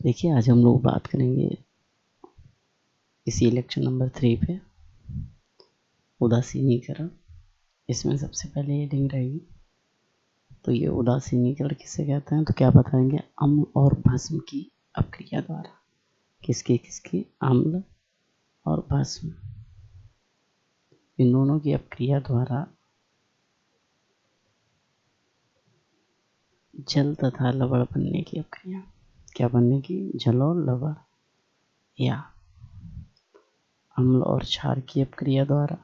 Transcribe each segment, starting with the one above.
देखिए आज हम लोग बात करेंगे इसी लेक्चर नंबर 3 पे उदासीनीकरण। इसमें सबसे पहले ये लिंक रहेगी। तो ये उदासीनीकरण किसे कहते हैं, तो क्या बताएंगे, अम्ल और भस्म की अपक्रिया द्वारा। किसकी अम्ल और भस्म, इन दोनों की अपक्रिया द्वारा जल तथा लवण बनने की अपक्रिया। क्या बनने की, जल और लवण, या अम्ल और क्षार की अपक्रिया द्वारा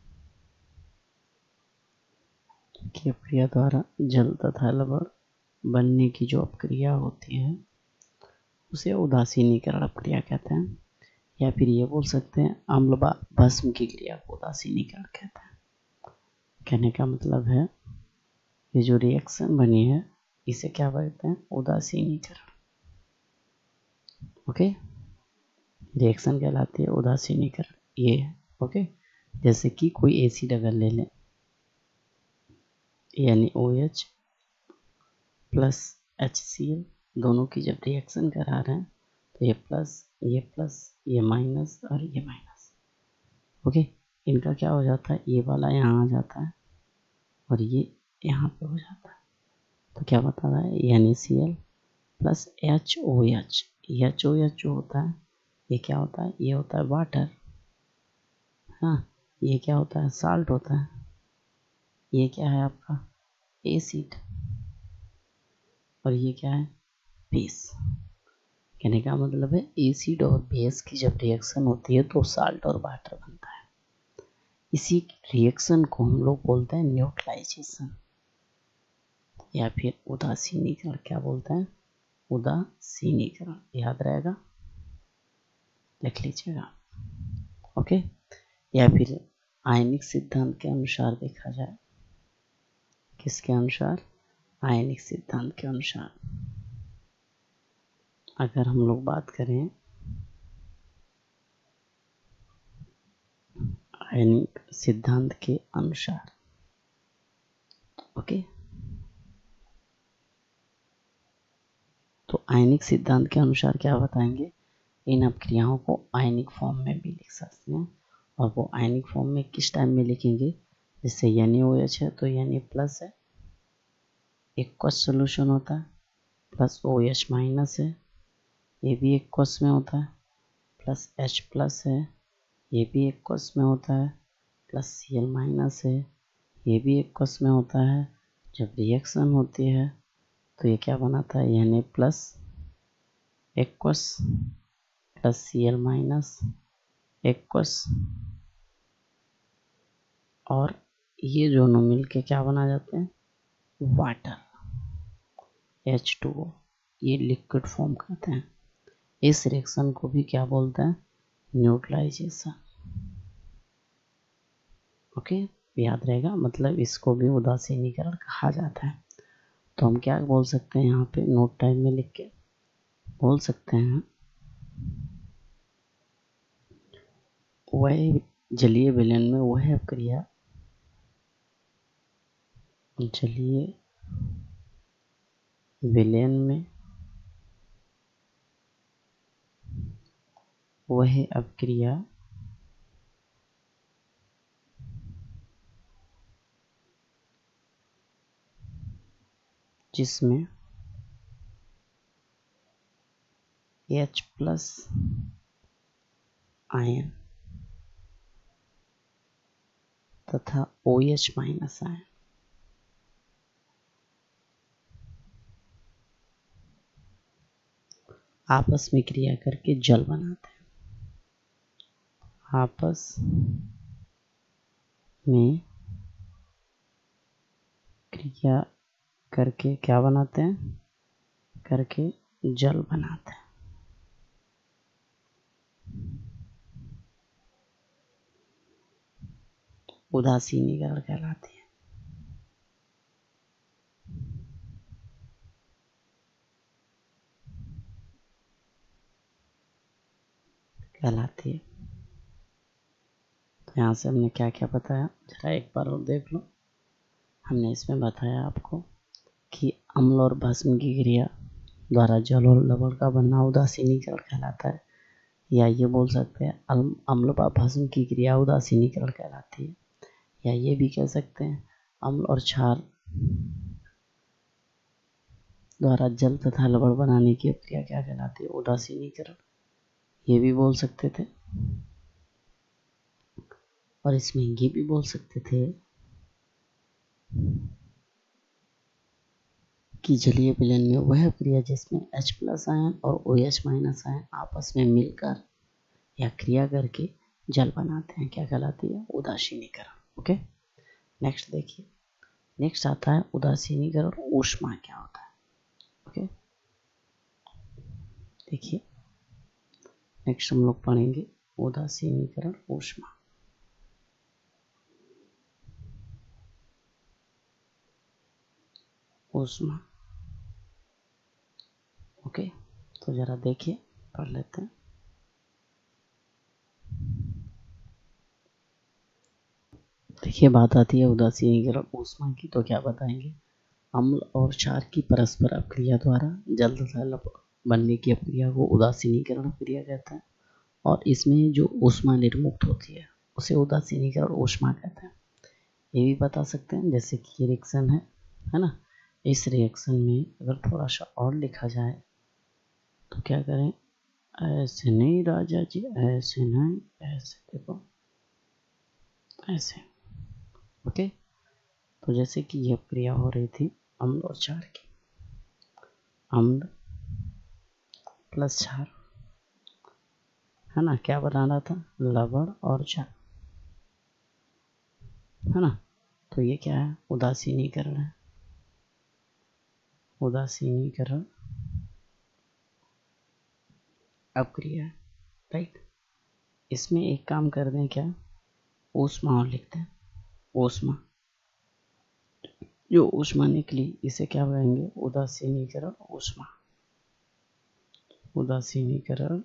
जल तथा लवण बनने की जो अपक्रिया होती है उसे उदासीनीकरण अपक्रिया कहते हैं। या फिर ये बोल सकते हैं अम्ल व भस्म की क्रिया को उदासीनीकरण कहते हैं। कहने का मतलब है ये जो रिएक्शन बनी है इसे क्या कहते हैं, उदासीनीकरण। ओके, रिएक्शन कहलाती है उदासीनीकरण, ये है। ओके, जैसे कि कोई एसिड अगर ले लें, यानी OH प्लस HCl, दोनों की जब रिएक्शन करा रहे हैं तो ये प्लस ये माइनस और ये माइनस। ओके, इनका क्या हो जाता है, ये वाला यहाँ आ जाता है और ये यहाँ पे हो जाता है। तो क्या बता रहा है, NaCl प्लस HOH। HOH जो होता है ये क्या होता है, ये होता है वाटर। हाँ, ये क्या होता है, साल्ट होता है। ये क्या है आपका, एसिड। और ये क्या है, बेस। कहने का मतलब है एसिड और बेस की जब रिएक्शन होती है तो साल्ट और वाटर बनता है। इसी रिएक्शन को हम लोग बोलते हैं न्यूट्रलाइजेशन या फिर उदासीनीकरण। क्या बोलते हैं, उदासीनीकरण। याद रहेगा, लिख लीजिएगा। ओके, या फिर आयनिक सिद्धांत के अनुसार देखा जाए, किसके अनुसार, आयनिक सिद्धांत के अनुसार अगर हम लोग बात करें आयनिक सिद्धांत के अनुसार, ओके, तो आयनिक सिद्धांत के अनुसार क्या बताएंगे, इन अपक्रियाओं को आयनिक फॉर्म में भी लिख सकते हैं। और वो आयनिक फॉर्म में किस टाइम में लिखेंगे, जैसे NaOH है तो Na प्लस है, एक्वस सोल्यूशन होता है, प्लस OH माइनस है, ये भी एक्वस में होता है, प्लस H प्लस है, ये भी एक्वस में होता है, प्लस Cl माइनस है, ये भी एक्वस में होता है। जब रिएक्शन होती है तो ये क्या बनाता है, Na plus aqueous plus Cl minus aqueous, और ये दोनों मिलके क्या बना जाते हैं, वाटर, H2O। ये लिक्विड फॉर्म करते हैं। इस रिएक्शन को भी क्या बोलते हैं, न्यूट्रलाइजेशन। ओके, याद रहेगा, मतलब इसको भी उदासीनीकरण कहा जाता है। तो हम क्या बोल सकते हैं, यहाँ पे नोट टाइप में लिख के बोल सकते हैं, वह जलीय विलयन में वह अपक्रिया, जलीय विलयन में वह अपक्रिया जिसमें H प्लस आयन तथा OH माइनस आयन आपस में क्रिया करके जल बनाते हैं। आपस में क्रिया करके क्या बनाते हैं, करके जल बनाते हैं। उदासीनीकरण कहलाती है। कहलाती है। तो यहाँ से हमने क्या क्या बताया, जरा एक बार और देख लो। हमने इसमें बताया आपको कि अम्ल और भस्म की क्रिया द्वारा जल और लवण का बनना उदासीनीकरण कहलाता है। या ये बोल सकते हैं अम्ल व भस्म की क्रिया उदासीनीकरण कहलाती है। या ये भी कह सकते हैं अम्ल और क्षार द्वारा जल तथा लवण बनाने की क्रिया क्या कहलाती है? उदासीनीकरण। ये भी बोल सकते थे। और इसमें ये भी बोल सकते थे कि जलीय विलयन में वह क्रिया जिसमें H+ आयन और OH- आयन आपस में मिलकर या क्रिया करके जल बनाते हैं, क्या कहलाती है? उदासीनीकरण। ओके, नेक्स्ट देखिए, नेक्स्ट आता है उदासीनीकरण ऊष्मा क्या होता है। ओके, देखिए नेक्स्ट हम लोग पढ़ेंगे उदासीनीकरण ऊष्मा। ऊष्मा, ओके, तो जरा देखिए, पढ़ लेते हैं। देखिए बात आती है उदासीनीकरण ऊष्मा की, तो क्या बताएंगे? अम्ल और क्षार की परस्पर अपक्रिया द्वारा जल तथा लवण बनने की अपक्रिया को उदासीनीकरण अपक्रिया कहते हैं। और इसमें जो ऊष्मा निर्मुक्त होती है उसे उदासीनीकरण ऊष्मा कहते हैं। ये भी बता सकते हैं जैसे कि रिएक्शन है ना, इस रिएक्शन में अगर थोड़ा सा और लिखा जाए तो क्या करें? ऐसे नहीं राजा जी, ऐसे नहीं, ऐसे देखो, ऐसे। ओके, तो जैसे कि यह क्रिया हो रही थी अम्ल और क्षार की, अम्ल प्लस क्षार, है ना, क्या बनाना था? लवण और क्षार, है ना। तो ये क्या है? उदासीनीकरण है। उदासीनीकरण अपक्रिया है, राइट। इसमें एक काम कर दें, क्या? ऊष्मा और लिखते हैं। ऊष्मा, जो ऊष्मा निकली इसे क्या कहेंगे? उदासीनीकरण ऊष्मा। उदासीनीकरण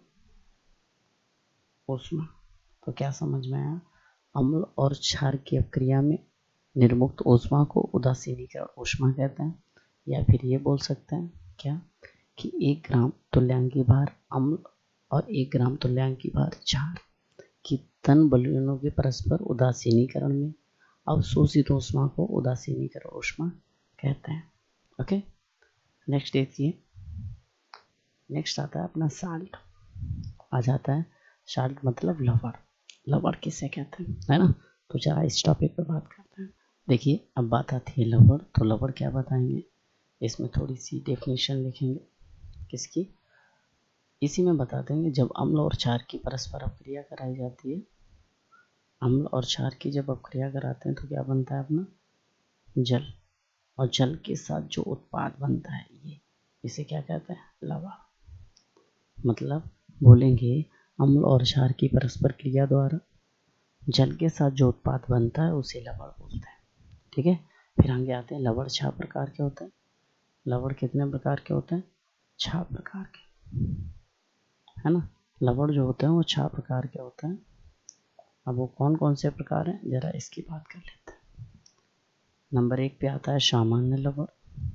ऊष्मा। तो क्या समझ में आया? अम्ल और क्षार की अपक्रिया में निर्मुक्त ऊष्मा को उदासीनीकरण ऊष्मा कहते हैं। या फिर ये बोल सकते हैं क्या कि 1 ग्राम तुल्यांकी भार अम्ल और 1 ग्राम तुल्यांकी भार क्षार की तन बलूनों के परस्पर उदासीनीकरण में अवशोषित ऊष्मा को उदासीनीकरण ऊष्मा कहते हैं। ओके, नेक्स्ट देखिए, नेक्स्ट आता है अपना साल्ट। आ जाता है साल्ट मतलब लवण। लवण किसे कहते हैं, है ना। तो जरा इस टॉपिक पे बात करते हैं। देखिए अब बात आती है लवण, तो लवण क्या बताएंगे? इसमें थोड़ी सी डेफिनेशन लिखेंगे किसकी, इसी में बता देंगे। जब अम्ल और क्षार की परस्पर अपक्रिया कराई जाती है, अम्ल और क्षार की जब अपक्रिया कराते हैं तो क्या बनता है अपना? जल। और जल के साथ जो उत्पाद बनता है ये, इसे क्या कहते हैं? लवण। मतलब बोलेंगे अम्ल और क्षार की परस्पर क्रिया द्वारा जल के साथ जो उत्पाद बनता है उसे लवण बोलते हैं। ठीक है, फिर आगे आते हैं लवण 6 प्रकार के होते हैं। लवण कितने प्रकार के होते हैं? 6 प्रकार के, है ना। लवण जो होते हैं वो 6 प्रकार के होते हैं। अब वो कौन कौन से प्रकार हैं जरा इसकी बात कर लेते हैं। नंबर 1 पे आता है सामान्य लवण।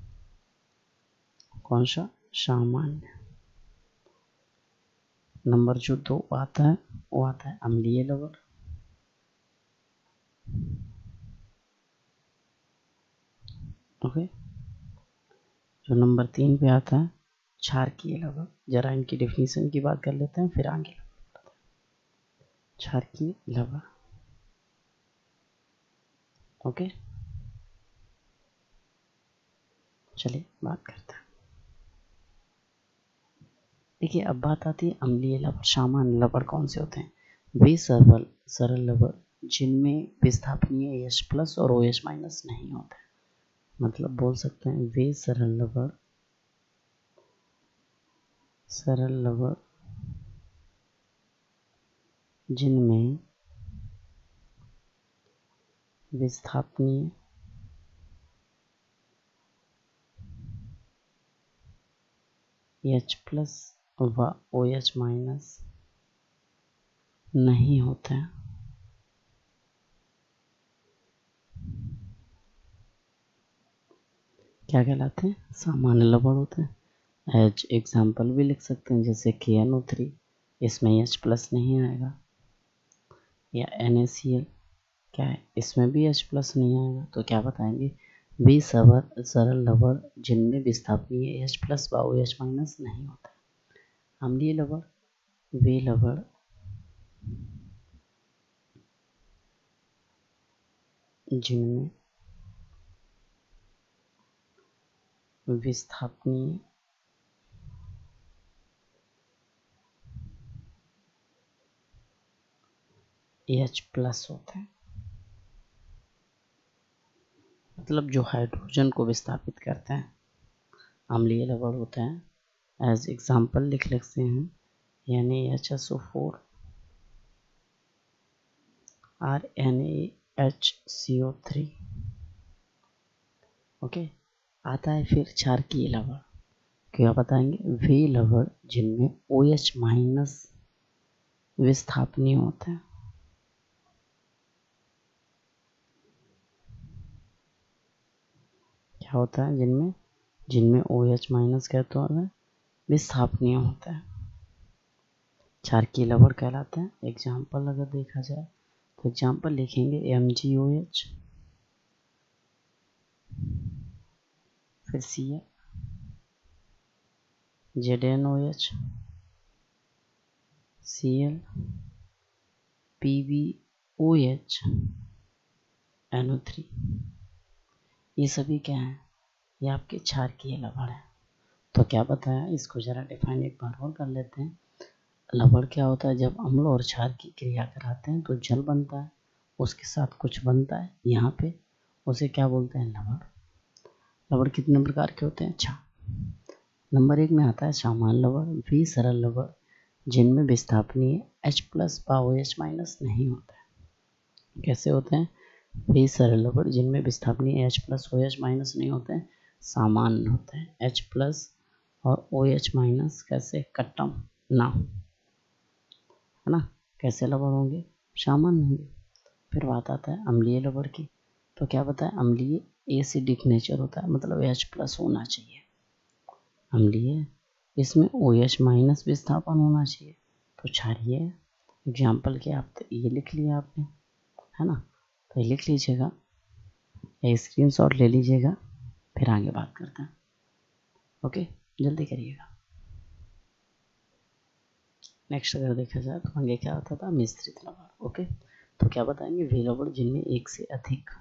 कौन सा? सामान्य। नंबर जो 2 आता है वो आता है अम्लीय लवण। ओके, जो नंबर 3 पे आता है क्षारकीय लवण। जरा इनकी डेफिनेशन की बात कर लेते हैं फिर आगे। क्षारकीय लवण, ओके, चलिए बात करते हैं। देखिए अब बात आती है अम्लीय लवण। सामान्य लवण कौन से होते हैं? वे सरल लवण जिनमें विस्थापनीय H+ और OH- नहीं होते। मतलब बोल सकते हैं वे सरल लवण जिनमें विस्थापनीय H+ व OH- नहीं होते हैं। क्या कहलाते हैं? सामान्य लवण होते हैं। एज एग्जाम्पल भी लिख सकते हैं, जैसे KNO3, इसमें H प्लस नहीं आएगा, या NaCl क्या है, इसमें भी H प्लस नहीं आएगा। तो क्या बताएंगे, वे सरल लवण जिनमें विस्थापनीय H प्लस व OH माइनस नहीं होता। अम्लीय लवण वे लवण जिनमें विस्थापनीय H प्लस होता है, मतलब जो हाइड्रोजन को विस्थापित करते हैं, अम्लीय लवण होते हैं। एज एग्जाम्पल लिख सकते हैं NaHSO4 और NaHCO3। ओके, आता है फिर क्षारकीय लवण। क्या बताएंगे, वे लवण जिनमें OH माइनस विस्थापनीय होते हैं। क्या होता है, जिनमें OH माइनस कहते हैं विस्थापनीय होता है, क्षारकीय लवण कहलाते हैं। एग्जाम्पल अगर देखा जाए तो एग्जाम्पल लिखेंगे MgOH, फिर Cl, ZnOH, Cl, PbOH, NO3। ये सभी क्या हैं, ये आपके क्षारकीय लवण है। तो क्या बताया, इसको जरा डिफाइन एक बार और कर लेते हैं। लवण क्या होता है, जब अम्ल और क्षार की क्रिया कराते हैं तो जल बनता है, उसके साथ कुछ बनता है यहाँ पे, उसे क्या बोलते हैं, लवण। लवण कितने प्रकार के होते हैं, 6। नंबर 1 में आता है सामान्य लवण, वे सरल लवण जिनमें विस्थापनीय H प्लस व OH माइनस नहीं होता है। कैसे होते हैं, वे सरल लवण जिनमें विस्थापनीय H प्लस OH माइनस नहीं होते हैं, सामान्य होते हैं। H प्लस और OH माइनस कैसे, कट्टम ना, है ना, कैसे लवण होंगे, सामान्य होंगे। फिर बात आता है अम्लीय लवण की। तो क्या बताया, अम्लीय एसिडिक नेचर होता है, मतलब H प्लस होना चाहिए। अम्लीय, इसमें OH माइनस विस्थापन होना चाहिए, तो क्षारीय। एग्जाम्पल क्या, आप ये लिख लिया आपने, है ना, तो ये लिख लीजिएगा, या स्क्रीनशॉट ले लीजिएगा, फिर आगे बात करते हैं। ओके, जल्दी करिएगा। नेक्स्ट अगर देखा जाए तो आगे क्या आता था, मिश्रित लवण। ओके, तो क्या बताएंगे, वे लवण जिनमें एक से अधिक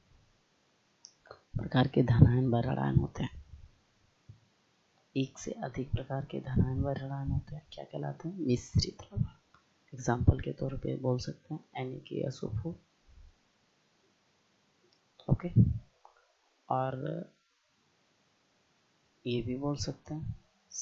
प्रकार के धनायन व ऋणायन होते हैं। एक से अधिक प्रकार के धनायन व ऋणायन होते हैं, क्या कहलाते हैं, मिश्रित लवण। एग्जाम्पल के तौर पे बोल सकते हैं NaKSO4, ओके, और ये भी बोल सकते हैं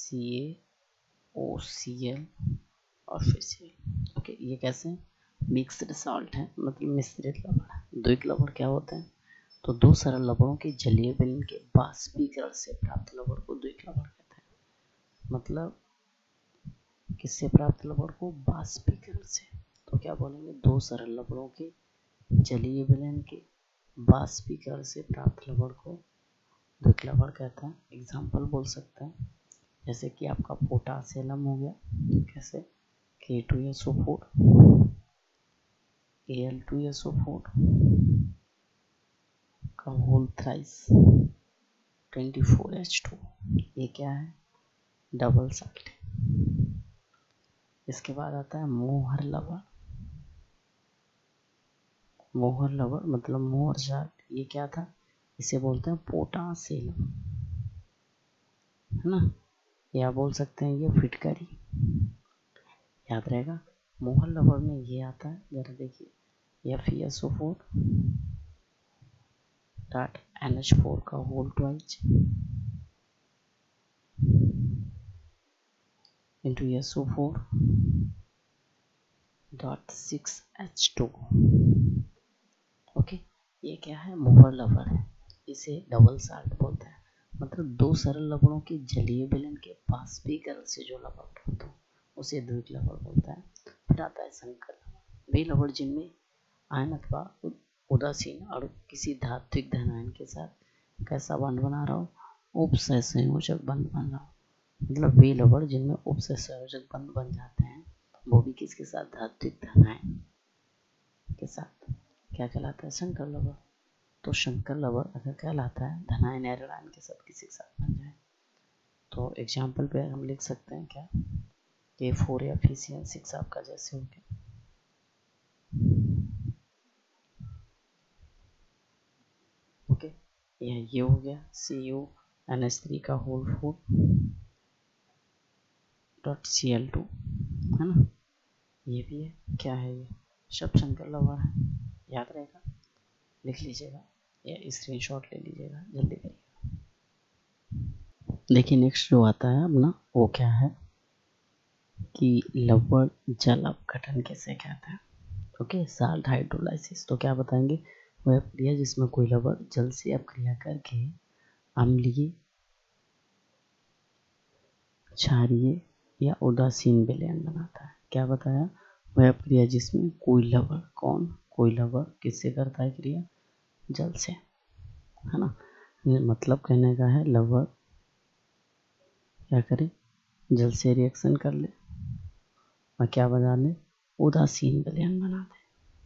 CaOCl और फिर Cl। ओके, ये कैसे मिक्स्ड साल्ट है, मतलब मिश्रित लवण है। द्विक लवण क्या होते हैं, तो दो सरल लवणों के जलीय विलयन के बाष्पीकरण से प्राप्त लवण को द्विक लवण कहते हैं। मतलब किससे प्राप्त लवण को, बाष्पीकरण से। तो क्या बोलेंगे, दो सरल लवणों के जलीय विलयन के बाष्पीकरण से प्राप्त लवण को द्विक लवण कहते हैं। एग्जाम्पल बोल सकते हैं, जैसे कि आपका पोटासियम हो गया, कैसे K2SO4, Al2SO4 का होल थ्राइस 24H2, ये क्या है, डबल साल्ट। इसके बाद आता है मोहर लवण। मोहर लवण मतलब मोहर साल्ट, ये क्या था, इसे बोलते हैं पोटासियम, है ना, या बोल सकते हैं ये फिटकरी, याद रहेगा। मोहर लवण में ये आता है, जरा देखिए, FeSO4 डॉट NH4 का whole twice into SO4 dot 6H2। Okay, ये क्या है, मोहर लवण है, इसे डबल साल्ट बोलते हैं। मतलब दो सरल लवणों के जलीय विलयन के बाष्पीकरण से जो लवण प्राप्त हो उसे द्विक लवण बोलता है। फिर आता है संकर लवण, वे लवण जिनमें आयन अथवा उदासीन अणु किसी धात्विक धनायन के साथ कैसा बंध बना रहा हो, उपसहसंयोजक बंध बन रहा हो। मतलब वे लवण जिनमें उपसंयोजक बंध बन जाते हैं, वो भी किसके साथ, धात्विक धनायन के साथ। क्या कहलाता है, संकर लवण। तो शंकर लवण अगर कहलाता है धनायन एरोडाइन के साथ किसी के साथ बन जाए। तो एग्जाम्पल पे हम लिख सकते हैं क्या, K4 या FeCN6 आपका जैसे हो गया। ओके, ये हो गया CuNH3 का होल 4.Cl2 है ना। ये भी है, क्या है ये, सब शंकर लवण है, याद रहेगा, लिख लीजिएगा या स्क्रीनशॉट ले लीजिएगा, जल्दी करिएगा। देखिए नेक्स्ट जो आता है अपना, वो क्या है कि लवण जल अपघटन किसे कहते हैं। Okay, salt hydrolysis. तो क्या बताएंगे, वह प्रक्रिया जिसमें कोई लवण जल से अपक्रिया करके अम्लीय, क्षारीय या उदासीन विलयन बनाता है। क्या बताया, वह क्रिया जिसमें कोई लवण, कोई लवण किससे करता है क्रिया, जल से, है ना। मतलब कहने का है लवण क्या करे, जल से रिएक्शन कर ले और क्या बना ले, उदासीन विलयन बना दे,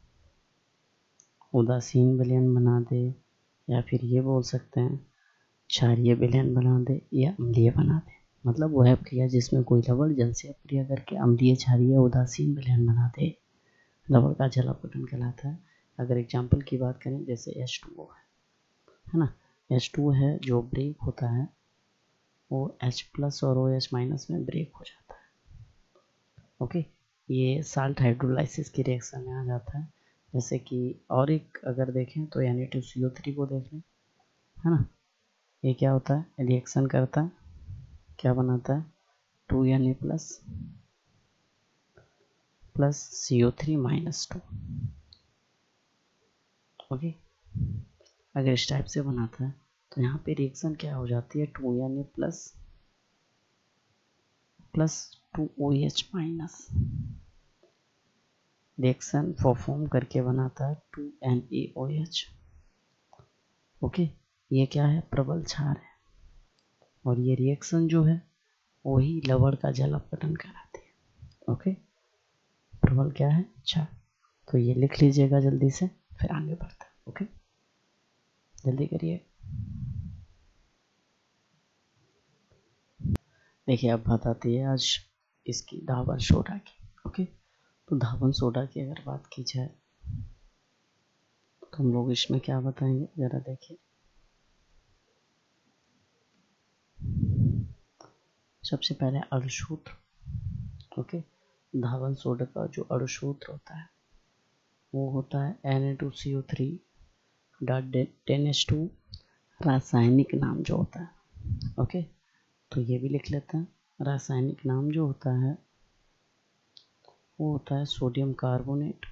उदासीन विलयन बना दे, या फिर ये बोल सकते हैं क्षारीय विलयन बना दे या अम्लीय बना दे। मतलब वह क्रिया जिसमें कोई लवण जल से अपक्रिया करके अम्लीय, क्षारीय, उदासीन विलयन बना दे, लवण का जल अपघटन कहलाता है। अगर एग्जाम्पल की बात करें जैसे H2O है ना, H2O है जो ब्रेक होता है वो H+ और OH- में ब्रेक हो जाता है। ओके, ये साल्ट हाइड्रोलाइसिस की रिएक्शन में आ जाता है। जैसे कि और एक अगर देखें तो Na2CO3 को देख लें, है ना। ये क्या होता है, रिएक्शन करता है, क्या बनाता है, 2Na प्लस CO3-2। ओके, अगर इस टाइप से बनाता है तो यहाँ पे रिएक्शन क्या हो जाती है, 2Na plus 2OH- reaction perform करके बनाता है 2NaOH। ओके, ये क्या है, प्रबल क्षार है, और ये रिएक्शन जो है वही लवण का जल अपघटन कराती है। ओके, प्रबल क्या है, क्षार। तो ये लिख लीजिएगा जल्दी से, फिर आगे बढ़ते हैं। ओके, जल्दी करिए। देखिए अब बात आती है आज इसकी धावन सोडा की। ओके, तो धावन सोडा की अगर बात की जाए तो हम लोग इसमें क्या बताएंगे, जरा देखिए। सबसे पहले अणुसूत्र। ओके, धावन सोडा का जो अणुसूत्र होता है वो होता है Na2CO3.10H2, रासायनिक नाम जो होता है। ओके, तो ये भी लिख लेते हैं, रासायनिक नाम जो होता है वो होता है sodium carbonate,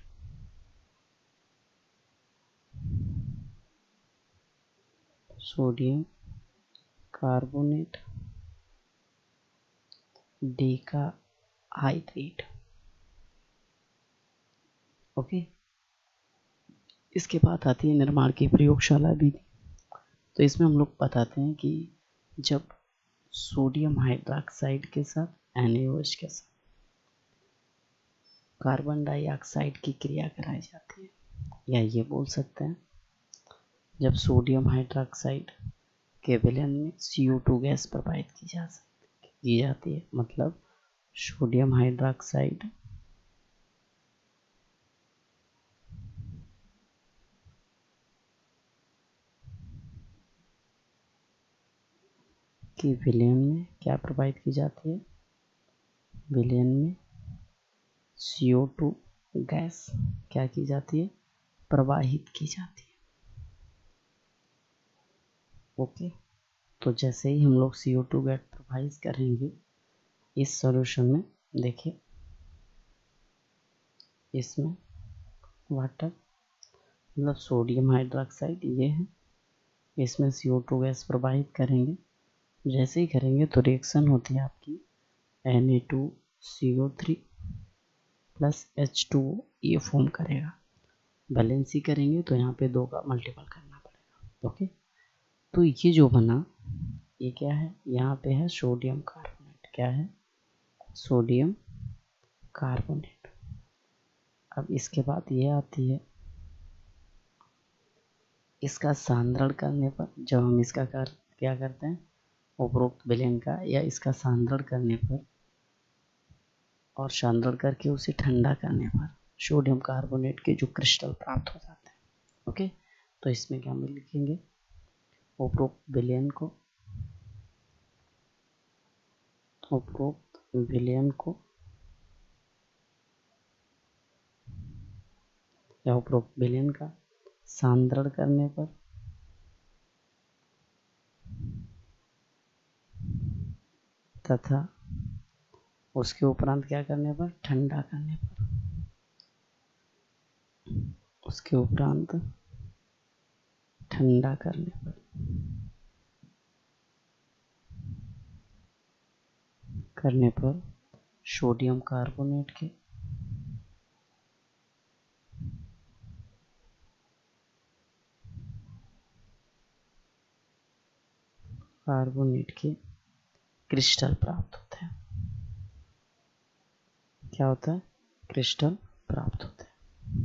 sodium carbonate decahydrate. Okay, इसके बाद आती है निर्माण की प्रयोगशाला विधि। तो इसमें हम लोग बताते हैं कि जब सोडियम हाइड्रोक्साइड के साथ NaOH के साथ कार्बन डाइऑक्साइड की क्रिया कराई जाती है, या ये बोल सकते हैं जब सोडियम हाइड्रोक्साइड के विलयन में CO2 गैस प्रवाहित की जाती है। मतलब सोडियम हाइड्रोक्साइड की विलयन में क्या प्रवाहित की जाती है, विलयन में CO2 गैस क्या की जाती है, प्रवाहित की जाती है। ओके, तो जैसे ही हम लोग CO2 गैस प्रवाहित करेंगे इस सॉल्यूशन में, देखिए इसमें वाटर मतलब सोडियम हाइड्रोक्साइड ये है, इसमें CO2 गैस प्रवाहित करेंगे। जैसे ही करेंगे तो रिएक्शन होती है आपकी Na2CO3 प्लस H2O, ये फॉर्म करेगा। बैलेंसी करेंगे तो यहाँ पे 2 का मल्टीपल करना पड़ेगा। ओके, तो ये जो बना ये क्या है, यहाँ पे है सोडियम कार्बोनेट। क्या है, सोडियम कार्बोनेट। अब इसके बाद ये आती है, इसका सांद्रण करने पर, जब हम इसका क्या करते हैं, उपरोक्त विलयन का या इसका सांद्रण करने पर और सांद्रण करके उसे ठंडा करने पर सोडियम कार्बोनेट के जो क्रिस्टल प्राप्त हो जाते हैं। ओके, तो इसमें क्या हम लिखेंगे, उपरोक्त विलयन को या उपरोक्त विलयन का सांद्रण करने पर तथा उसके उपरांत क्या करने पर, ठंडा करने पर, उसके उपरांत ठंडा करने पर सोडियम कार्बोनेट के क्रिस्टल प्राप्त होते हैं। क्या होता है, क्रिस्टल प्राप्त होते हैं।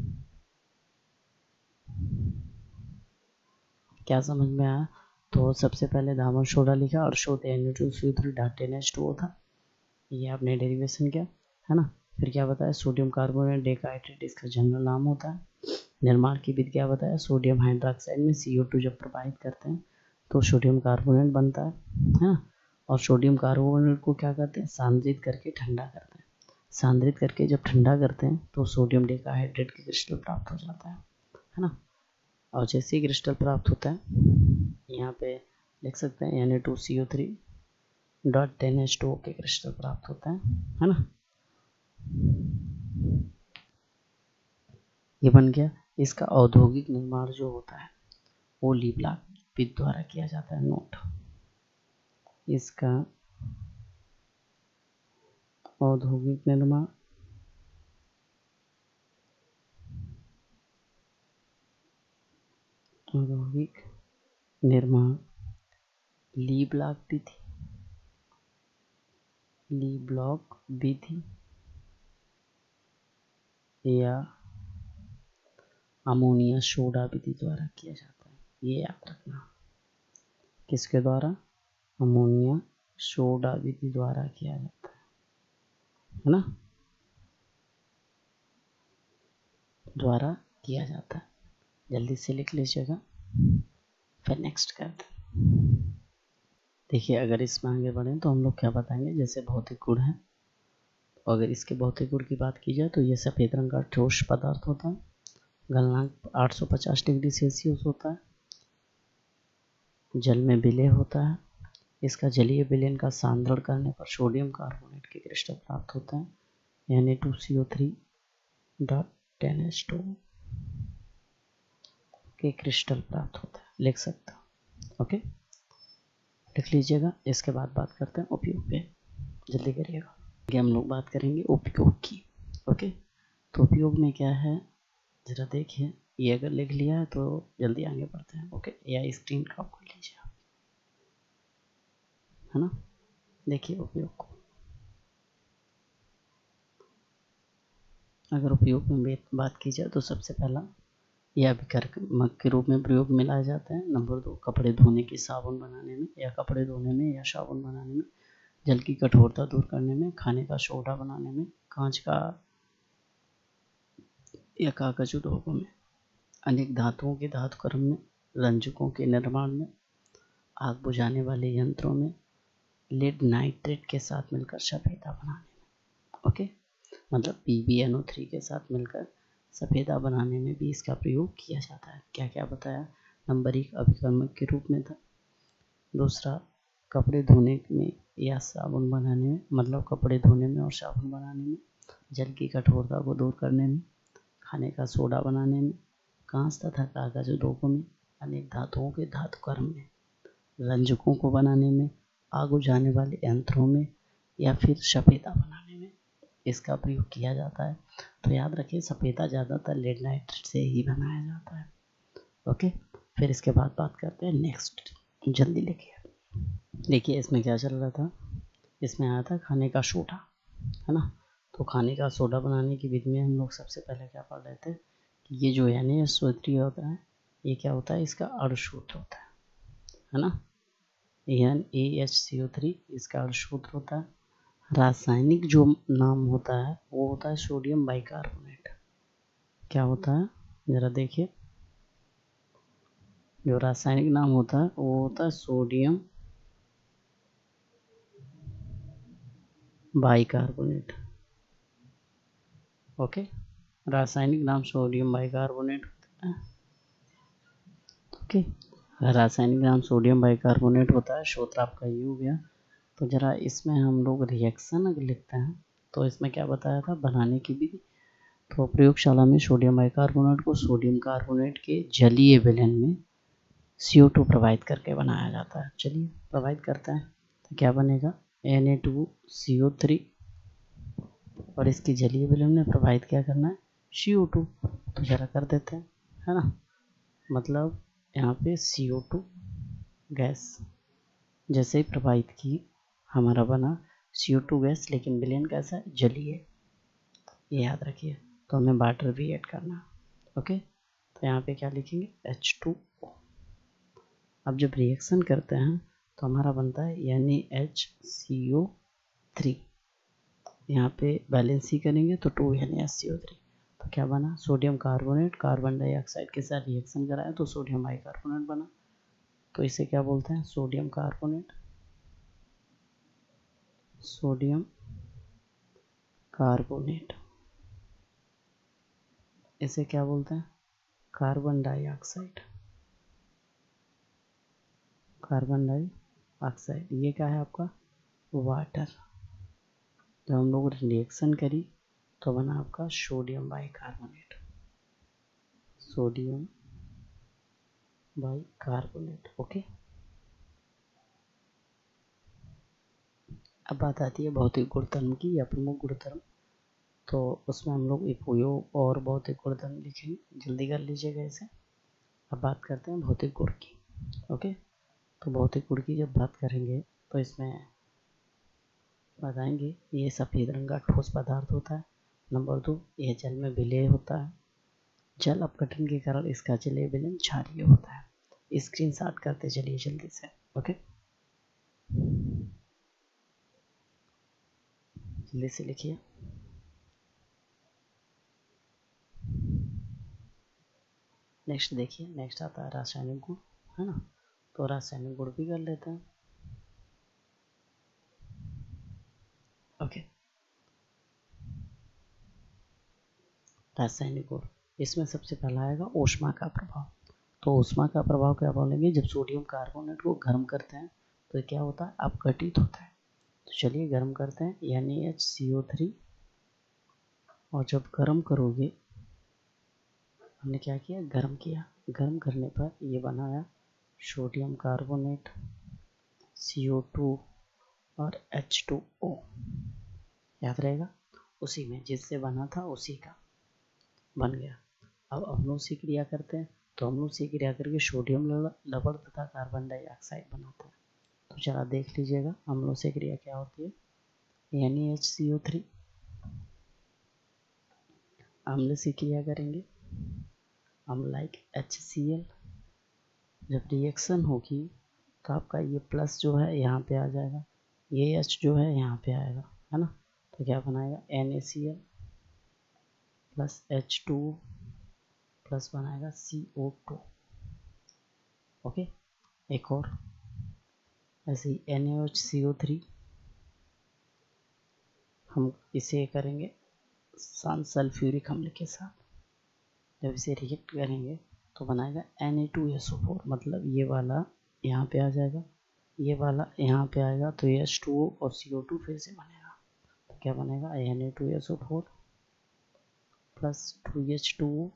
क्या समझ में आया? तो सबसे पहले दामन सोडा लिखा और शुद्ध Na2CO3 था, ये आपने डेरिवेशन किया है ना। फिर क्या बताया, सोडियम कार्बोनेट डेकाहाइड्रेट इसका जनरल नाम होता है। निर्माण की विधि क्या बताया, सोडियम हाइड्रोक्साइड में CO2 जब प्रवाहित करते हैं तो सोडियम कार्बोनेट बनता है ना। और सोडियम कार्बोनेट को क्या करते हैं, सांद्रित करके ठंडा करते हैं। सांद्रित करके जब ठंडा करते हैं तो सोडियम डेकाहाइड्रेट के क्रिस्टल प्राप्त हो जाता है ना। और जैसे ही क्रिस्टल प्राप्त होता है, यहाँ पे लिख सकते हैं Na2CO3.10H2O के क्रिस्टल प्राप्त होता है ना। ये बन गया। इसका औद्योगिक निर्माण जो होता है वो ली-ब्लॉक विधि द्वारा किया जाता है। नोट, इसका औद्योगिक निर्माण ली-ब्लॉक विधि या अमोनिया सोडा विधि द्वारा किया जाता है। ये याद रखना, किसके द्वारा, अमोनिया सोडा विधि द्वारा किया जाता है ना, द्वारा किया जाता है। जल्दी से लिख लीजिएगा, फिर नेक्स्ट करते हैं। देखिए, अगर इसमें आगे बढ़ें तो हम लोग क्या बताएंगे, जैसे भौतिक गुण है, अगर इसके भौतिक गुण की बात की जाए तो ये सफ़ेद रंग का ठोस पदार्थ होता है। गलनांक 850 डिग्री सेल्सियस होता है। जल में विलय होता है। इसका जलीय विलयन का सांद्रण करने पर सोडियम कार्बोनेट के क्रिस्टल प्राप्त होता है, Na2CO3.10H2O के क्रिस्टल प्राप्त होता है, लिख सकते हो। ओके, लिख लीजिएगा। इसके बाद बात करते हैं उपयोग पे, जल्दी करिएगा। आगे हम लोग बात करेंगे उपयोग की। ओके, तो उपयोग में क्या है जरा देखिए, ये अगर लिख लिया है तो जल्दी आगे बढ़ते हैं। ओके, या स्क्रीन क्रॉप कर लीजिए, है ना। देखिए उपयोग को, अगर उपयोग में बात की जाए तो सबसे पहला यह अभिकारक के रूप में प्रयोग में लाया जाता है। नंबर 2, कपड़े धोने की साबुन बनाने में या कपड़े धोने में या साबुन बनाने में, जल की कठोरता दूर करने में, खाने का सोडा बनाने में, कांच का या कागज उद्योगों में, अनेक धातुओं के धातुकर्म में, रंजकों के निर्माण में, आग बुझाने वाले यंत्रों में, लेड नाइट्रेट के साथ मिलकर सफेदा बनाने में। ओके, मतलब PbNO3 के साथ मिलकर सफेदा बनाने में भी इसका प्रयोग किया जाता है। क्या क्या बताया, नंबर 1 अभिकर्मक के रूप में था। दूसरा, कपड़े धोने में या साबुन बनाने में, मतलब कपड़े धोने में और साबुन बनाने में, जल की कठोरता को दूर करने में, खाने का सोडा बनाने में, कांच तथा कागज उद्योगों में, अनेक धातुओं के धातुकर्म में, रंजकों को बनाने में, आग बुझाने वाले यंत्रों में या फिर सफेदा बनाने में इसका प्रयोग किया जाता है। तो याद रखिए, सफेदा ज़्यादातर लेड नाइट्रेट से ही बनाया जाता है। ओके, फिर इसके बाद बात करते हैं नेक्स्ट, जल्दी लिखिए। देखिए इसमें क्या चल रहा था, इसमें आया था खाने का सोडा, है ना। तो खाने का सोडा बनाने की विधि में हम लोग सबसे पहले क्या पढ़ रहे थे कि ये जो NaSO3 होता है, ये क्या होता है, इसका अर्धसूत्र होता है ना। NaHCO3 इसका अर्धसूत्र होता है। रासायनिक जो नाम होता है वो होता है सोडियम बाइकार्बोनेट। क्या होता है, जरा देखिए, जो रासायनिक नाम होता है वो होता है सोडियम बाइकार्बोनेट। ओके, रासायनिक नाम सोडियम बाइकार्बोनेट होता है। ओके, रासायनिक नाम सोडियम बाइकार्बोनेट होता है। सूत्र आपका ये हो गया। तो जरा इसमें हम लोग रिएक्शन अगर लिखते हैं तो इसमें क्या बताया था बनाने की विधि। तो प्रयोगशाला में सोडियम बाइकार्बोनेट को सोडियम कार्बोनेट के जलीय विलयन में CO2 प्रवाहित करके बनाया जाता है। चलिए प्रवाहित करते हैं तो क्या बनेगा, Na2CO3, और इसकी जलीय विलयन में प्रवाहित क्या करना है, CO2। तो जरा कर देते हैं, है ना। मतलब यहाँ पे CO2 गैस जैसे ही प्रवाहित की हमारा बना CO2 गैस, लेकिन विलयन कैसा है, जलीय, ये याद रखिए। तो हमें वाटर भी ऐड करना। ओके, तो यहाँ पे क्या लिखेंगे, H2O। अब जब रिएक्शन करते हैं तो हमारा बनता है NaHCO3। यहाँ पे बैलेंसी करेंगे तो 2 NaCO3। तो क्या बना, सोडियम कार्बोनेट कार्बन डाइऑक्साइड के साथ रिएक्शन कराया तो सोडियम बाइकार्बोनेट बना। तो इसे क्या बोलते हैं, सोडियम कार्बोनेट, सोडियम कार्बोनेट। इसे क्या बोलते हैं, कार्बन डाइऑक्साइड, कार्बन डाइऑक्साइड। ये क्या है आपका, वाटर। जब हम लोग रिएक्शन करी तो बना आपका sodium bicarbonate, sodium bicarbonate. Okay, अब बात आती है भौतिक गुणधर्म की या प्रमुख गुणधर्म। तो उसमें हम लोग उपयोग और भौतिक गुणधर्म लिखेंगे, जल्दी कर लीजिएगा इसे। अब बात करते हैं भौतिक गुण की। ओके, तो भौतिक गुण की जब बात करेंगे तो इसमें बताएंगे ये सफ़ेद रंग का ठोस पदार्थ होता है। नंबर 2, यह जल में विलेय होता है। जल अपघटन के कारण इसका जलीय विलयन क्षारीय होता है। स्क्रीनशॉट करते चलिए जल्दी से। ओके, जल्दी से लिखिए। नेक्स्ट देखिए, नेक्स्ट आता है रासायनिक गुण, है ना। तो रासायनिक गुण भी कर लेते हैं। ओके, रासायनिक गुण, इसमें सबसे पहला आएगा ऊष्मा का प्रभाव। तो ऊष्मा का प्रभाव क्या बोलेंगे, जब सोडियम कार्बोनेट को गर्म करते हैं तो क्या होता है, अपघटित होता है। तो चलिए गर्म करते हैं NaHCO3, और जब गर्म करोगे, हमने क्या किया, गर्म किया, गर्म करने पर ये बनाया सोडियम कार्बोनेट, CO2 और H2O। याद रहेगा, उसी में जिससे बना था उसी का बन गया। अब अम्लों से क्रिया करते हैं तो अम्लों से क्रिया करके सोडियम लवण तथा कार्बन डाइऑक्साइड बनाते हैं। तो जरा देख लीजिएगा अम्लों से क्रिया क्या होती है। NaHCO3 अम्ल से क्रिया करेंगे, अम्ल लाइक HCl। जब रिएक्शन होगी तो आपका ये प्लस जो है यहाँ पे आ जाएगा, ये H जो है यहाँ पे आएगा, है ना। तो क्या बनाएगा, NaCl प्लस H2O प्लस बनाएगा CO2। ओके, एक और ऐसे ही NaOH CO3 हम इसे करेंगे सान सल्फ्यूरिक अम्ल के साथ। जब इसे रिएक्ट करेंगे तो बनाएगा Na2SO4। मतलब ये वाला यहाँ पे आ जाएगा, ये वाला यहाँ पे आएगा, तो ये H2O और CO2 फिर से बनेगा। तो क्या बनेगा, Na2SO4 plus 2H2O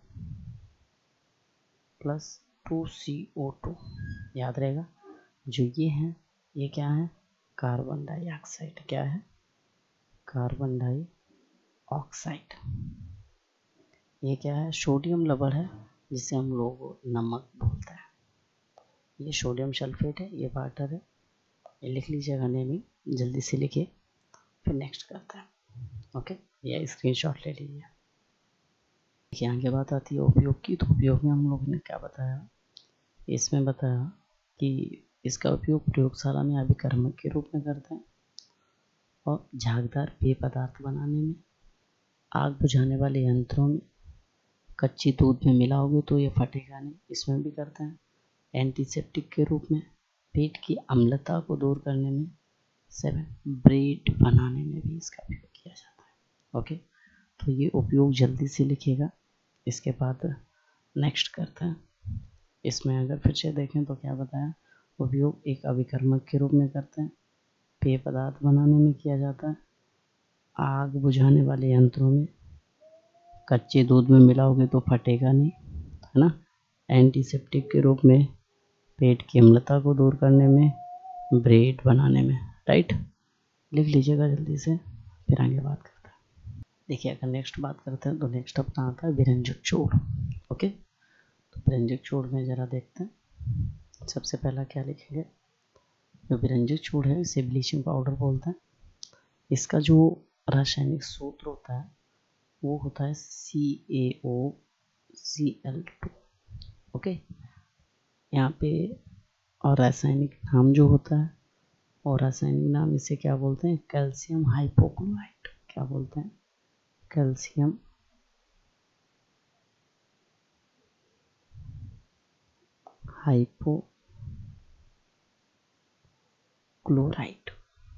plus 2CO2। याद रहेगा, जो ये है ये क्या है, कार्बन डाइऑक्साइड। क्या है, कार्बन डाइऑक्साइड। ये क्या है, सोडियम लवण है, जिसे हम लोग नमक बोलते हैं। ये सोडियम सल्फेट है, ये वाटर है, ये लिख लीजिएगा नेमिंग, जल्दी से लिखिए, फिर नेक्स्ट करते हैं। ओके, ये स्क्रीनशॉट ले लीजिए। देखिए आगे बात आती है उपयोग की। तो उपयोग में हम लोगों ने क्या बताया, इसमें बताया कि इसका उपयोग प्रयोगशाला में अभिकर्मक के रूप में करते हैं, और झागदार पेय पदार्थ बनाने में, आग बुझाने वाले यंत्रों में, कच्ची दूध में मिलाओगे तो ये फटेगा नहीं, इसमें भी करते हैं। एंटीसेप्टिक के रूप में, पेट की अम्लता को दूर करने में, 7 ब्रेड बनाने में भी इसका उपयोग किया जाता है। ओके, तो ये उपयोग जल्दी से लिखिएगा। इसके बाद नेक्स्ट करते हैं। इसमें अगर फिर से देखें तो क्या बताया, उपयोग एक अभिकर्मक के रूप में करते हैं, पेय पदार्थ बनाने में किया जाता है, आग बुझाने वाले यंत्रों में, कच्चे दूध में मिलाओगे तो फटेगा नहीं, है ना, एंटीसेप्टिक के रूप में, पेट की अम्लता को दूर करने में, ब्रेड बनाने में। राइट, लिख लीजिएगा जल्दी से, फिर आगे बात करते हैं। देखिए अगर नेक्स्ट बात करते हैं तो नेक्स्ट अपना आता है व्यंजक जोड़। ओके, तो व्यंजक जोड़ में ज़रा देखते हैं। सबसे पहला क्या लिखेंगे, जो व्यंजक जोड़ है इसे ब्लीचिंग पाउडर बोलते हैं। इसका जो रासायनिक सूत्र होता है वो होता है CaOCl2। ओके, यहाँ पे और रासायनिक नाम जो होता है, और रासायनिक नाम इसे क्या बोलते हैं, कैल्शियम हाइपोक्लोराइड। क्या बोलते हैं, कैल्शियम हाइपोक्लोराइड।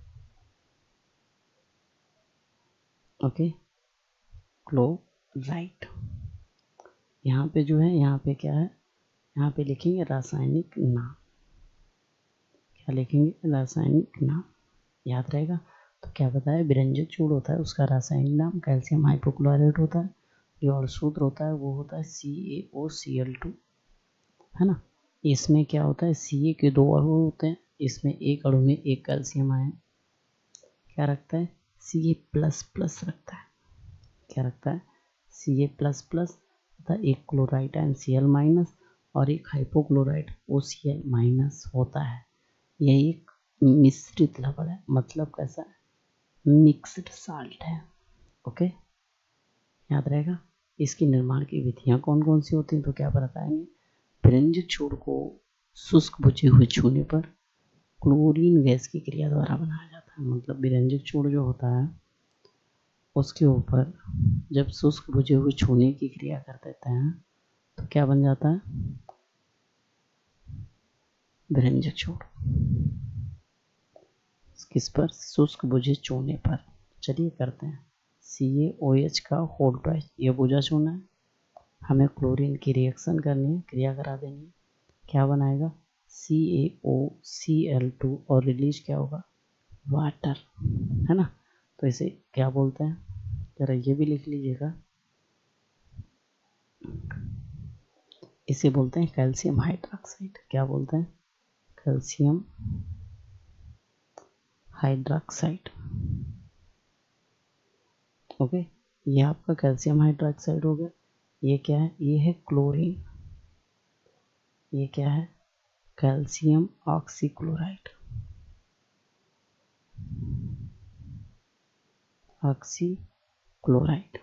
Okay, chloride. यहाँ पे जो है, यहाँ पे क्या है, यहाँ पे लिखेंगे रासायनिक नाम। क्या लिखेंगे, रासायनिक नाम, याद रहेगा। तो क्या बताया, व्यंजक जोड़ होता है उसका रासायनिक नाम कैल्शियम हाइपोक्लोराइड होता है, जो और सूत्र होता है वो होता है CaOCl2, है ना। इसमें क्या होता है, Ca के 2 अणु होते हैं, इसमें एक अणु में एक कैल्शियम आयन क्या रखता है, Ca++ रखता है। क्या रखता है, Ca++ तथा एक क्लोराइड आयन Cl- और एक हाइपोक्लोराइड OCl- होता है। यह एक मिश्रित लवण है, मतलब कैसा है, मिक्स्ड साल्ट है। ओके, याद रहेगा। इसकी निर्माण की विधियां कौन कौन सी होती हैं, तो क्या बताएंगे, व्यंजक जोड़ को शुष्क बुझे हुए छूने पर क्लोरीन गैस की क्रिया द्वारा बनाया जाता है। मतलब व्यंजक जोड़ जो होता है उसके ऊपर जब शुष्क बुझे हुए छूने की क्रिया कर देते हैं तो क्या बन जाता है, व्यंजक जोड़। किस पर, शुष्क बुझे चूने पर। चलिए करते हैं। CaOH का होल ट्वाइस, ये बुझा चूना है, हमें क्लोरीन की रिएक्शन करनी है, क्रिया करा देनी है। क्या बनाएगा, CaOCl2, और रिलीज क्या होगा, वाटर, है ना। तो इसे क्या बोलते हैं, जरा ये भी लिख लीजिएगा, इसे बोलते हैं कैल्शियम हाइड्रोक्साइड। क्या बोलते हैं, कैल्शियम हाइड्रोक्साइड। ओके, ये आपका कैल्शियम हाइड्रोक्साइड हो गया। ये क्या है, ये है क्लोरीन। ये क्या है, कैल्शियम ऑक्सीक्लोराइड, ऑक्सीक्लोराइड।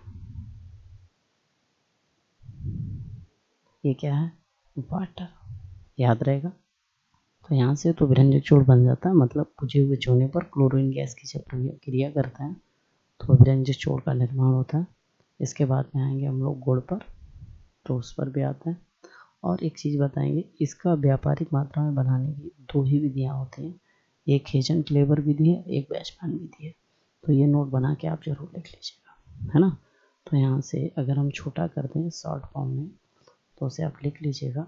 ये क्या है, वाटर, याद रहेगा। तो यहाँ से तो व्यंजक जोड़ बन जाता है, मतलब बुझे हुए चूने पर क्लोरीन गैस की जब क्रिया करता है तो व्यंजक जोड़ का निर्माण होता है। इसके बाद में आएंगे हम लोग गुड़ पर, तो उस पर भी आता है। और एक चीज़ बताएंगे, इसका व्यापारिक मात्रा में बनाने की 2 ही विधियाँ होती हैं, एक हेजन क्लेवर विधि है, एक बैचमैन विधि है। तो ये नोट बना के आप जरूर लिख लीजिएगा, है ना। तो यहाँ से अगर हम छोटा कर दें शॉर्ट फॉर्म में तो उसे आप लिख लीजिएगा।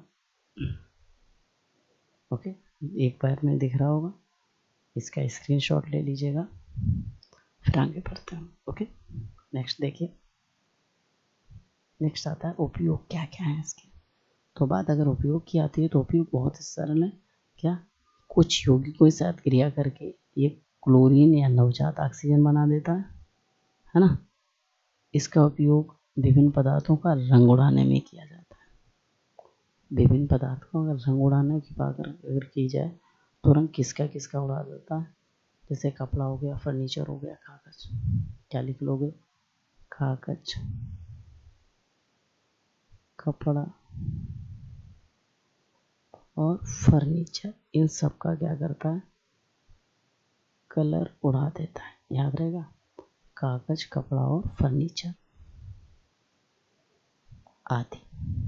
ओके, एक बार में दिख रहा होगा, इसका स्क्रीनशॉट ले लीजिएगा, फिर आगे बढ़ते हैं। ओके, नेक्स्ट देखिए, नेक्स्ट आता है उपयोग क्या क्या है इसके। तो बात अगर उपयोग की आती है तो उपयोग बहुत ही सरल है। क्या, कुछ यौगिकों के साथ क्रिया करके ये क्लोरीन या नवजात ऑक्सीजन बना देता है ना। इसका उपयोग विभिन्न पदार्थों का रंग उड़ाने में किया जाता है। विभिन्न पदार्थों का रंग उड़ाने की बात अगर की जाए तो रंग किसका किसका उड़ा देता है, जैसे कपड़ा हो गया, फर्नीचर हो गया, कागज। क्या लिख लोगे, कागज, कपड़ा और फर्नीचर, इन सब का क्या करता है, कलर उड़ा देता है। याद रहेगा, कागज, कपड़ा और फर्नीचर आदि,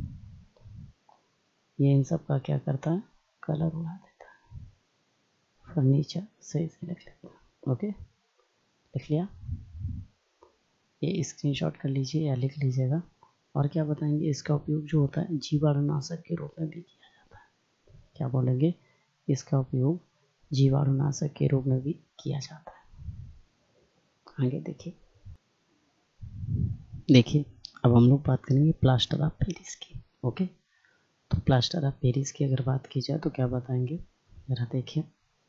ये इन सब का क्या करता है, कलर उड़ा देता है। फर्नीचर सही से लिख लेना। ओके, लिख लिया, ये स्क्रीनशॉट कर लीजिए या लिख लीजिएगा। और क्या बताएंगे, इसका उपयोग जो होता है जीवाणुनाशक के रूप में भी किया जाता है। क्या बोलेंगे, इसका उपयोग जीवाणुनाशक के रूप में भी किया जाता है। आगे देखिए, अब हम लोग बात करेंगे प्लास्टर ऑफ पेरिस की। ओके, तो प्लास्टर ऑफ पेरिस की अगर बात की जाए तो क्या बताएंगे, जरा देखिए।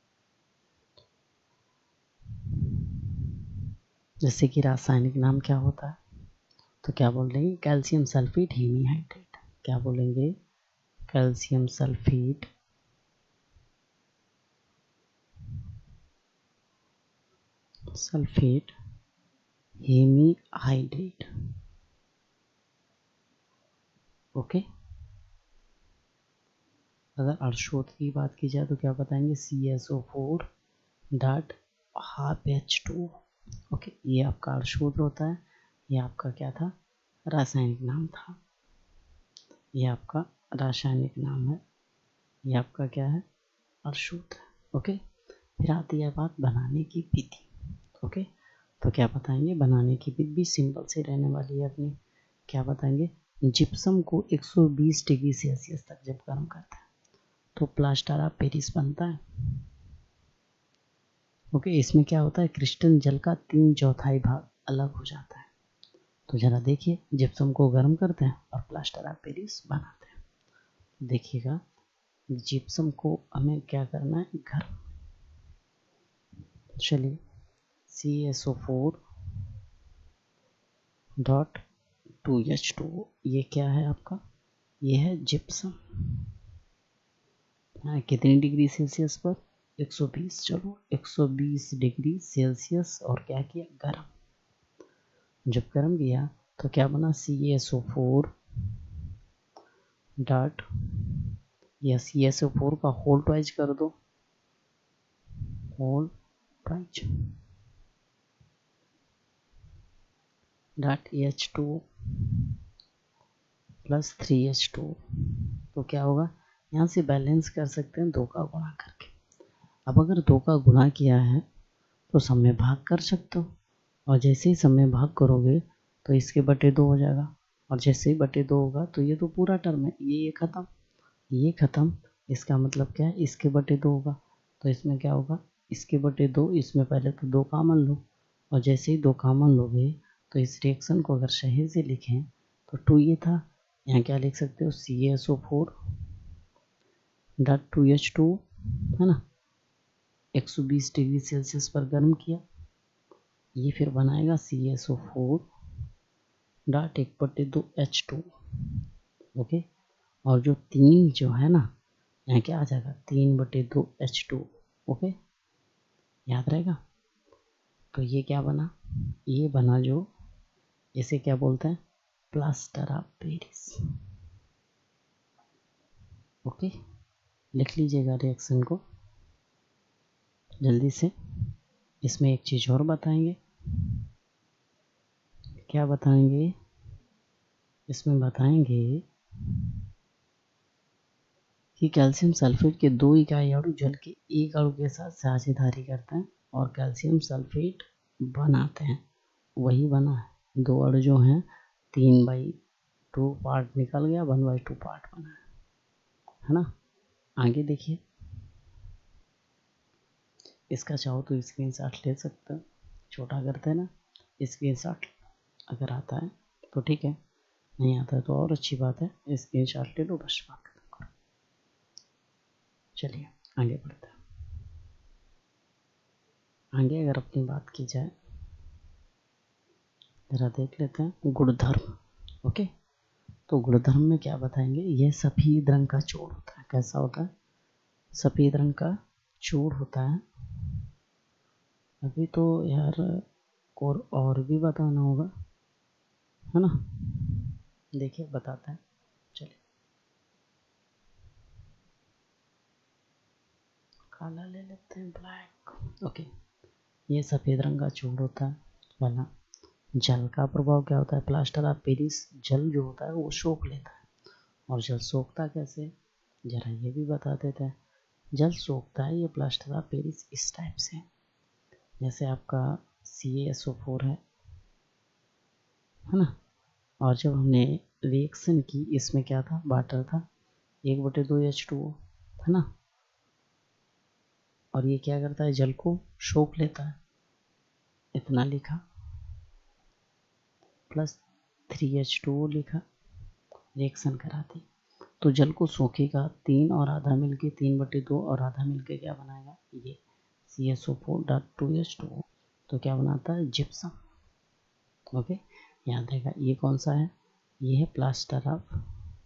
जैसे कि रासायनिक नाम क्या होता है, तो क्या बोल देंगे, कैल्शियम सल्फेट हेमीहाइड्रेट। क्या बोलेंगे, कैल्शियम सल्फेट हेमीहाइड्रेट। ओके, अगर अर्शोध की बात की जाए तो क्या बताएंगे, CSO4 dot half H2। Okay, ये आपका अर्शोध होता है, ये आपका क्या था, रासायनिक नाम था, ये आपका रासायनिक नाम है, ये आपका क्या है, अर्शोध है। ओके, फिर आती है बात बनाने की विधि। ओके, तो क्या बताएंगे, बनाने की विधि भी सिंपल से रहने वाली है अपनी। क्या बताएंगे, जिप्सम को 120 डिग्री सेल्सियस तक जब गर्म करता है तो प्लास्टर ऑफ पेरिस बनता है। ओके, इसमें क्या होता है, क्रिस्टल जल का 3/4 भाग अलग हो जाता है। तो जरा देखिए, जिप्सम को गर्म करते हैं और प्लास्टर ऑफ पेरिस बनाते हैं। देखिएगा, जिप्सम को हमें क्या करना है, गर्म। चलिए, CSO4 डॉट 2H2, ये क्या है आपका, ये है जिप्सम। कितनी डिग्री सेल्सियस पर, 120। चलो 120 डिग्री सेल्सियस, और क्या किया, गर्म। जब गर्म किया तो क्या बना, CSO4 डॉट, या CSO4 का होल ट्वाइज कर दो, whole twice dot H2 plus 3H2। तो क्या होगा, यहाँ से बैलेंस कर सकते हैं 2 का गुणा करके। अब अगर 2 का गुणा किया है तो सब में भाग कर सकते हो, और जैसे ही सब में भाग करोगे तो इसके बटे 2 हो जाएगा, और जैसे ही बटे 2 होगा तो ये तो पूरा टर्म है, ये खत्म, ये खत्म। इसका मतलब क्या है, इसके बटे 2 होगा, तो इसमें क्या होगा, इसके बटे 2, इसमें पहले तो 2 कॉमन लो, और जैसे ही 2 कॉमन लोगे तो इस रिएक्शन को अगर सही से लिखें तो 2 ये था, यहाँ क्या लिख सकते हो, CSO4 डॉट 2H2 है ना, 120 डिग्री सेल्सियस पर गर्म किया, ये फिर बनाएगा CSO4 डॉट 1/2H2। ओके, और जो 3 जो है ना, यहाँ क्या आ जाएगा, 3/2H2। ओके, याद रहेगा। तो ये क्या बना, ये बना जो, इसे क्या बोलते हैं, प्लास्टर ऑफ पेरिस। ओके, लिख लीजिएगा रिएक्शन को जल्दी से। इसमें एक चीज़ और बताएंगे, क्या बताएंगे, इसमें बताएंगे कि कैल्शियम सल्फेट के 2 इकाई अणु जल के 1 अणु के साथ साझेदारी करते हैं और कैल्शियम सल्फेट बनाते हैं। वही बना है, 2 अणु जो हैं 3/2 पार्ट निकल गया, 1/2 पार्ट बना है ना। आगे देखिए, इसका चाहो तो स्क्रीनशॉट ले सकते हो, छोटा करते हैं ना, स्क्रीनशॉट अगर आता है तो ठीक है, नहीं आता है तो और अच्छी बात है, स्क्रीनशॉट ले लो, बस बात खत्म करो। चलिए आगे बढ़ते हैं। आगे अगर अपनी बात की जाए, जरा देख लेते हैं गुणधर्म। ओके, तो गुणधर्म में क्या बताएंगे, यह सफ़ेद रंग का चूर्ण होता है। कैसा होता है, सफ़ेद रंग का चूड़ होता है, अभी तो यार और भी बताना होगा, है ना। देखिए बताते हैं, चलिए काला ले लेते हैं, ब्लैक। ओके, ये सफ़ेद रंग का चूड़ होता है पहला। जल का प्रभाव क्या होता है, प्लास्टर ऑफ पेरिस जल जो होता है वो सोख लेता है। और जल सोखता कैसे, जरा ये भी बता देते हैं। जल सोखता है ये प्लास्टर ऑफ पेरिस इस टाइप से, जैसे आपका CaSO4 है ना। और जब हमने रिएक्शन की, इसमें क्या था, वाटर था 1/2 H2O, है ना। और ये क्या करता है, जल को सोख लेता है, इतना लिखा, प्लस 3H2O लिखा, रिएक्शन कराती। तो जल को सोखेगा 3 और आधा मिलके, 3/2 और आधा मिलके क्या बनाएगा, ये CaSO4.2H2O। तो क्या बनाता है, जिप्सम। ओके, याद रहेगा ये कौन सा है, ये है प्लास्टर ऑफ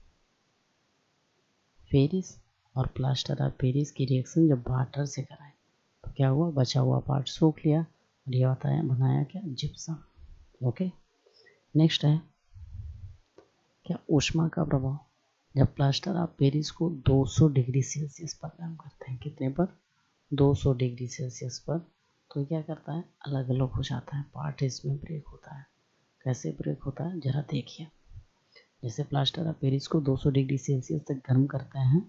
पेरिस। और प्लास्टर ऑफ पेरिस की रिएक्शन जब वाटर से कराए तो क्या हुआ, बचा हुआ पार्ट सोख लिया और ये होता है बनाया क्या, जिप्सम। ओके, नेक्स्ट है क्या, ऊष्मा का प्रभाव। जब प्लास्टर ऑफ पेरिस को 200 डिग्री सेल्सियस पर गर्म करते हैं, कितने पर, 200 डिग्री सेल्सियस पर, तो क्या करता है, अलग अलग हो जाता है, पार्ट इसमें ब्रेक होता है। कैसे ब्रेक होता है, जरा देखिए। जैसे प्लास्टर ऑफ पेरिस को 200 डिग्री सेल्सियस तक गर्म करते हैं,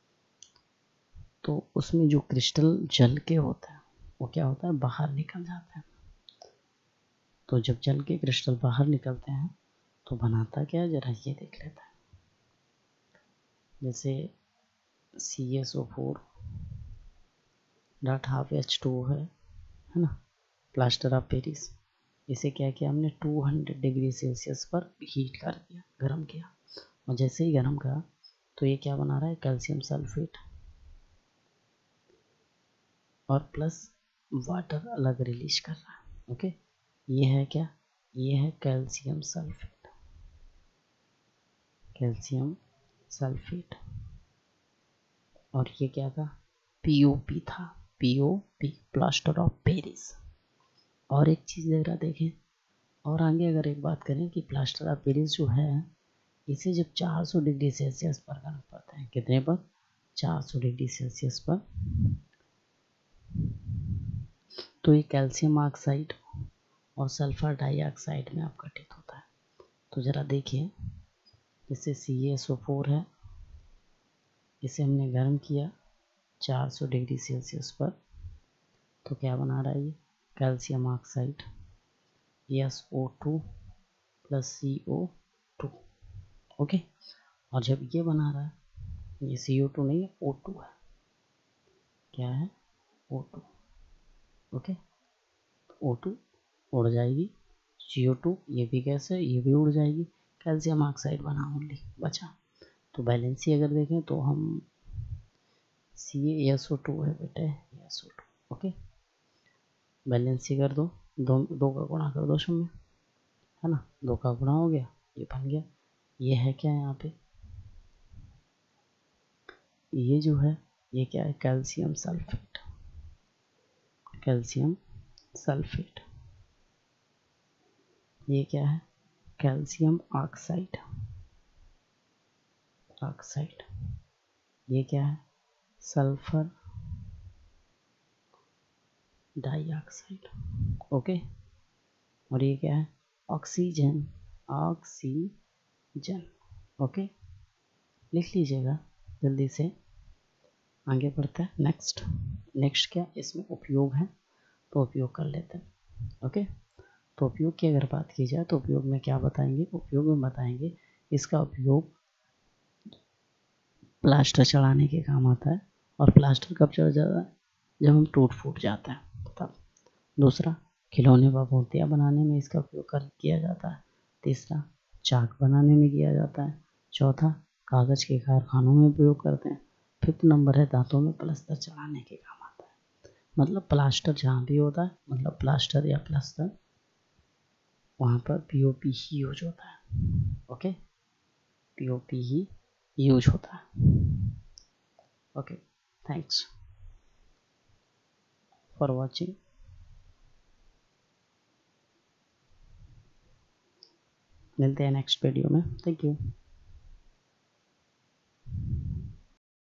तो उसमें जो क्रिस्टल जल के होता है वो क्या होता है, बाहर निकल जाते हैं। तो जब जल के क्रिस्टल बाहर निकलते हैं तो बनाता क्या है, जरा ये देख लेते हैं। जैसे CaSO4.12H2O है ना, प्लास्टर ऑफ पेरिस। इसे क्या किया हमने, 200 डिग्री सेल्सियस पर हीट कर दिया, गर्म किया। और जैसे ही गर्म करा तो ये क्या बना रहा है, कैल्शियम सल्फेट और प्लस वाटर अलग रिलीज कर रहा है। ओके, ये है क्या, ये है कैल्शियम सल्फेट, कैल्शियम सल्फेट। और ये क्या था, POP था, POP, प्लास्टर ऑफ पेरिस। और एक चीज़ जरा देखें, और आगे अगर एक बात करें कि प्लास्टर ऑफ पेरिस जो है, इसे जब 400 डिग्री सेल्सियस पर गर्म करते हैं, कितने पर, 400 डिग्री सेल्सियस पर, तो ये कैल्शियम ऑक्साइड और सल्फर डाइऑक्साइड में आप घटित होता है। तो ज़रा देखिए, जैसे CaSO4 है, इसे हमने गर्म किया 400 डिग्री सेल्सियस पर, तो क्या बना रहा है, ये calcium oxide SO2 plus CO2। Okay, और जब ये बना रहा है, ये CO2 नहीं है, O2 है, क्या है, O2। ओके, O2 उड़ जाएगी, CO2 ये भी गैस है, ये भी उड़ जाएगी, कैल्शियम ऑक्साइड बना ओनली बचा। तो बैलेंसी अगर देखें तो हम CaSO2 है बेटे, SO2। ओके, बैलेंसी कर दो, दो का गुणा कर दो शून्य, है ना, 2 का गुणा हो गया, ये बन गया। ये है क्या यहाँ पे, ये जो है ये क्या है, कैल्शियम सल्फेट, कैल्शियम सल्फेट। ये क्या है, कैल्शियम ऑक्साइड, ऑक्साइड। ये क्या है, सल्फर डाइऑक्साइड। ओके, और ये क्या है, ऑक्सीजन, ऑक्सीजन। ओके, लिख लीजिएगा जल्दी से, आगे बढ़ते हैं। नेक्स्ट क्या, इसमें उपयोग है तो उपयोग कर लेते हैं। ओके, तो उपयोग की अगर बात की जाए तो उपयोग में क्या बताएंगे, उपयोग में बताएंगे इसका उपयोग प्लास्टर चढ़ाने के काम आता है। और प्लास्टर कब चढ़ जाता है, जब हम टूट फूट जाता है तब। दूसरा, खिलौने व मूर्तियाँ बनाने में इसका उपयोग किया जाता है। तीसरा, चाक बनाने में किया जाता है। चौथा, कागज़ के कारखानों में उपयोग करते हैं। फिफ्थ नंबर है, दांतों में प्लास्टर चढ़ाने के काम आता है। मतलब प्लास्टर जहाँ भी होता है, मतलब प्लास्टर या प्लास्टर, वहाँ पर POP ही यूज होता है। ओके, POP ही यूज होता है। Okay, thanks. For watching. मिलते हैं नेक्स्ट वीडियो में। Thank you.